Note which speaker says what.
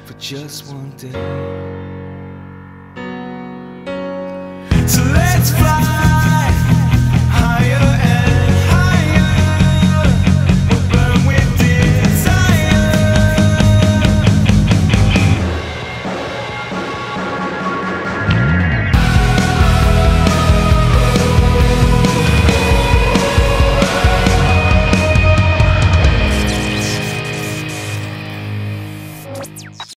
Speaker 1: for just one day. So let's fly higher and higher. We'll burn with